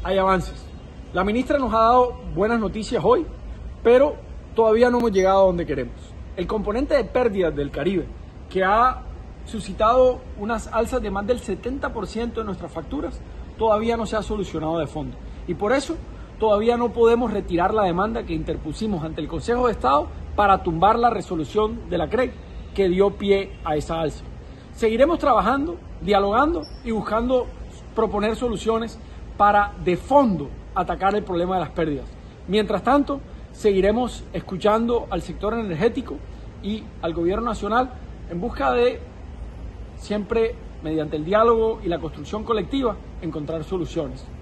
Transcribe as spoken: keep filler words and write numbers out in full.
hay avances. La ministra nos ha dado buenas noticias hoy, pero todavía no hemos llegado a donde queremos. El componente de pérdidas del Caribe, que ha suscitado unas alzas de más del setenta por ciento de nuestras facturas, todavía no se ha solucionado de fondo. Y por eso todavía no podemos retirar la demanda que interpusimos ante el Consejo de Estado para tumbar la resolución de la C R E C que dio pie a esa alza. Seguiremos trabajando, dialogando y buscando proponer soluciones para de fondo atacar el problema de las pérdidas. Mientras tanto, seguiremos escuchando al sector energético y al gobierno nacional en busca de, siempre mediante el diálogo y la construcción colectiva, encontrar soluciones.